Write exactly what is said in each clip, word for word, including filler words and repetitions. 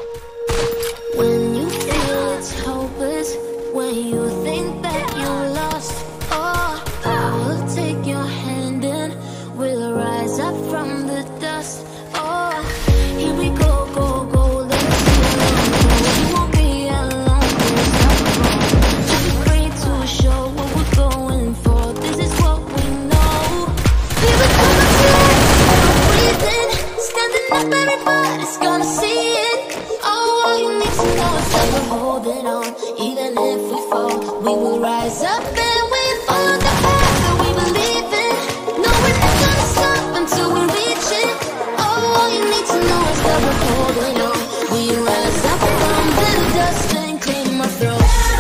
When you feel it's hopeless, when you think that you lost, oh, I will take your hand and we'll rise up from the dust. Oh, here we go, go, go, let's go. You won't be alone, there's nothing. Just be afraid to show what we're going for. This is what we know. We were coming to it, breathing, standing up, everybody's gonna see it. Oh, all you need to know is that we're holding on. Even if we fall, we will rise up and we follow the path that we believe in. No, we're not gonna stop until we reach it. Oh, all you need to know is that we're holding on. We rise up from the dust and clean my throat.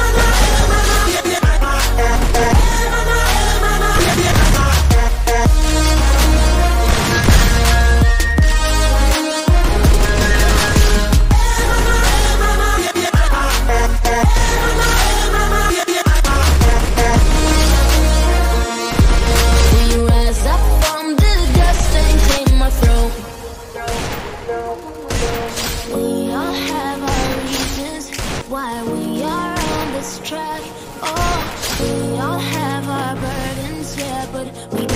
Why we are on this track. Oh, we all have our burdens, yeah, but we